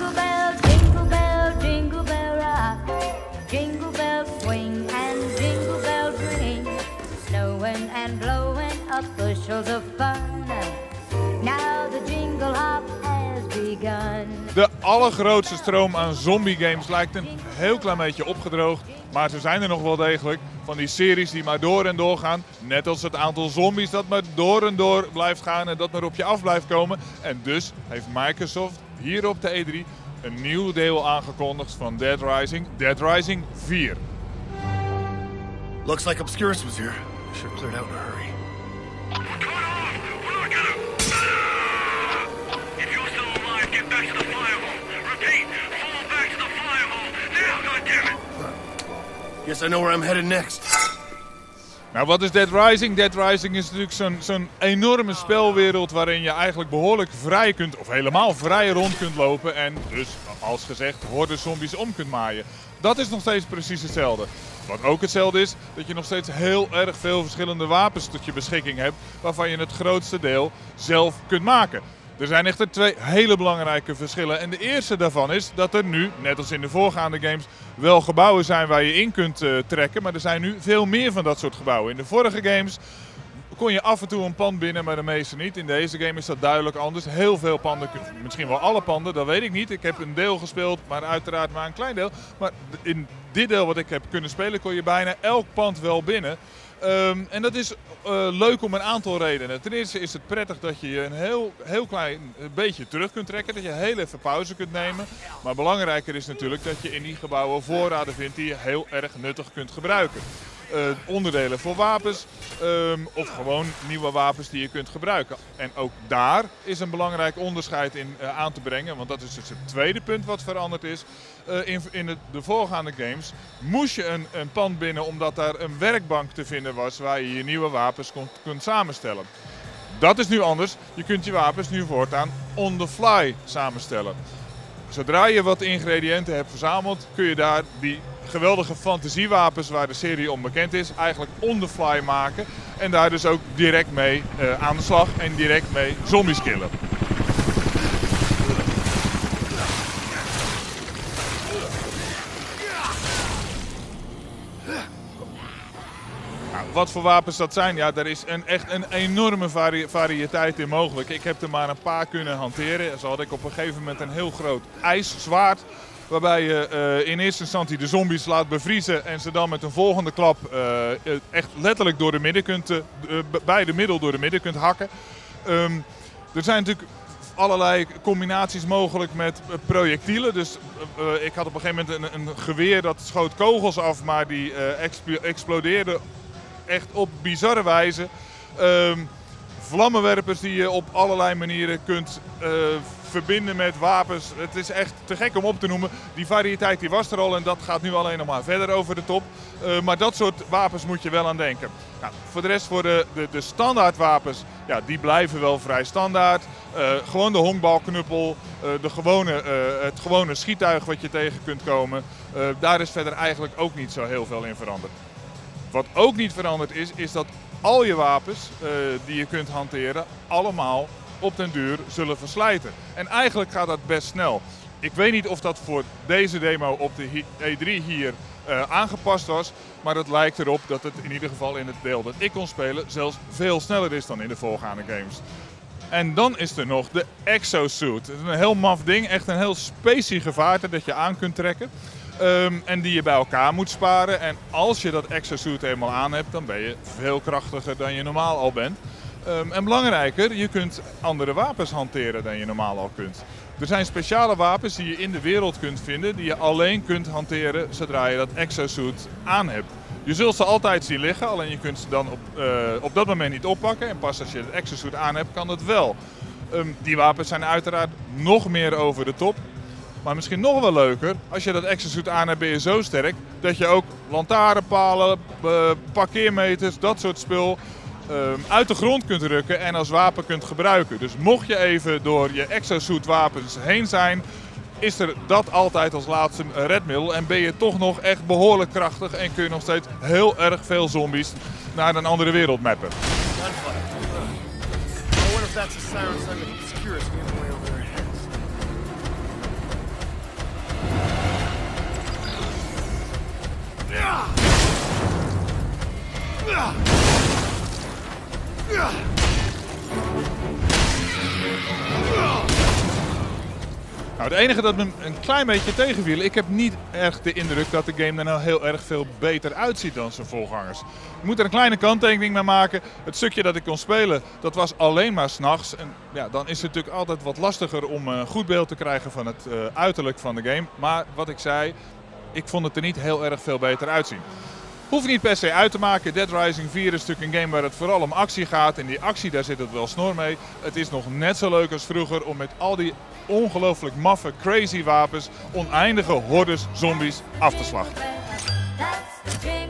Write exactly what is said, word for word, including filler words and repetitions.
Jingle bell, jingle bell, jingle bell rock. Jingle bells swing and jingle bells ring. Snowing and blowing up bushels of fun. Now the jingle hop has begun. De allergrootste stroom aan zombie games lijkt een heel klein beetje opgedroogd. Maar ze zijn er nog wel degelijk. Van die series die maar door en door gaan. Net als het aantal zombies dat maar door en door blijft gaan en dat maar op je af blijft komen. En dus heeft Microsoft hier op de E drie een nieuw deel aangekondigd van Dead Rising. Dead Rising vier. Looks like Obscurus was here. Should have cleared out in a hurry. Cut off! We're not gonna... Ah! If you're still alive, get back to the firewall. Repeat, fall back to the firewall. Now, goddammit! Guess I know where I'm headed next. Nou, wat is Dead Rising? Dead Rising is natuurlijk zo'n zo'n enorme spelwereld waarin je eigenlijk behoorlijk vrij kunt, of helemaal vrij rond kunt lopen en dus, als gezegd, horde zombies om kunt maaien. Dat is nog steeds precies hetzelfde. Wat ook hetzelfde is, dat je nog steeds heel erg veel verschillende wapens tot je beschikking hebt, waarvan je het grootste deel zelf kunt maken. Er zijn echter twee hele belangrijke verschillen. En de eerste daarvan is dat er nu, net als in de voorgaande games, wel gebouwen zijn waar je in kunt uh, trekken. Maar er zijn nu veel meer van dat soort gebouwen. In de vorige games kon je af en toe een pand binnen, maar de meeste niet. In deze game is dat duidelijk anders. Heel veel panden, misschien wel alle panden, dat weet ik niet. Ik heb een deel gespeeld, maar uiteraard maar een klein deel. Maar in dit deel wat ik heb kunnen spelen, kon je bijna elk pand wel binnen. Um, en dat is uh, leuk om een aantal redenen. Ten eerste is het prettig dat je je een heel, heel klein beetje terug kunt trekken. Dat je heel even pauze kunt nemen. Maar belangrijker is natuurlijk dat je in die gebouwen voorraden vindt die je heel erg nuttig kunt gebruiken. Uh, onderdelen voor wapens um, of gewoon nieuwe wapens die je kunt gebruiken. En ook daar is een belangrijk onderscheid in uh, aan te brengen. Want dat is dus het tweede punt wat veranderd is. Uh, in in de, de voorgaande games moest je een, een pand binnen omdat daar een werkbank te vinden was waar je je nieuwe wapens kon, kunt samenstellen. Dat is nu anders. Je kunt je wapens nu voortaan on the fly samenstellen. Zodra je wat ingrediënten hebt verzameld, kun je daar die geweldige fantasiewapens waar de serie om bekend is, eigenlijk on the fly maken. En daar dus ook direct mee uh, aan de slag en direct mee zombies killen. Nou, wat voor wapens dat zijn, ja, daar is een, echt een enorme vari variëteit in mogelijk. Ik heb er maar een paar kunnen hanteren. Zo had ik op een gegeven moment een heel groot ijszwaard. Waarbij je uh, in eerste instantie de zombies laat bevriezen en ze dan met een volgende klap uh, echt letterlijk door de midden kunt, uh, bij de middel door de midden kunt hakken. Um, er zijn natuurlijk allerlei combinaties mogelijk met uh, projectielen. Dus uh, ik had op een gegeven moment een, een geweer dat schoot kogels af, maar die uh, expl explodeerde echt op bizarre wijze. Um, vlammenwerpers die je op allerlei manieren kunt uh, verbinden met wapens. Het is echt te gek om op te noemen. Die variëteit die was er al en dat gaat nu alleen nog maar verder over de top. Uh, maar dat soort wapens moet je wel aan denken. Nou, voor de rest, voor de, de, de standaard wapens, ja, die blijven wel vrij standaard. Uh, gewoon de honkbalknuppel, uh, de gewone, uh, het gewone schiettuig wat je tegen kunt komen. Uh, daar is verder eigenlijk ook niet zo heel veel in veranderd. Wat ook niet veranderd is, is dat al je wapens uh, die je kunt hanteren allemaal op den duur zullen verslijten. En eigenlijk gaat dat best snel. Ik weet niet of dat voor deze demo op de E drie hier uh, aangepast was. Maar het lijkt erop dat het in ieder geval in het deel dat ik kon spelen zelfs veel sneller is dan in de voorgaande games. En dan is er nog de exosuit. Het is een heel maf ding, echt een heel specie gevaarte dat je aan kunt trekken. Um, en die je bij elkaar moet sparen. En als je dat exosuit eenmaal aan hebt, dan ben je veel krachtiger dan je normaal al bent. Um, en belangrijker, je kunt andere wapens hanteren dan je normaal al kunt. Er zijn speciale wapens die je in de wereld kunt vinden, die je alleen kunt hanteren zodra je dat exosuit aan hebt. Je zult ze altijd zien liggen, alleen je kunt ze dan op, uh, op dat moment niet oppakken. En pas als je het exosuit aan hebt, kan dat wel. Um, die wapens zijn uiteraard nog meer over de top. Maar misschien nog wel leuker, als je dat exosuit aan hebt, ben je zo sterk dat je ook lantaarnpalen, uh, parkeermeters, dat soort spul um, uit de grond kunt rukken en als wapen kunt gebruiken. Dus mocht je even door je exosuit wapens heen zijn, is er dat altijd als laatste redmiddel en ben je toch nog echt behoorlijk krachtig en kun je nog steeds heel erg veel zombies naar een andere wereld mappen. Nou, het enige dat me een klein beetje tegenviel, ik heb niet echt de indruk dat de game er nou heel erg veel beter uitziet dan zijn voorgangers. Ik moet er een kleine kanttekening mee maken. Het stukje dat ik kon spelen, dat was alleen maar 's nachts. En ja, dan is het natuurlijk altijd wat lastiger om een goed beeld te krijgen van het uh, uiterlijk van de game. Maar wat ik zei, ik vond het er niet heel erg veel beter uitzien. Hoef je niet per se uit te maken. Dead Rising vier is natuurlijk een game waar het vooral om actie gaat. En die actie, daar zit het wel snor mee. Het is nog net zo leuk als vroeger om met al die ongelooflijk maffe, crazy wapens oneindige hordes zombies af te slachten. That's the jingle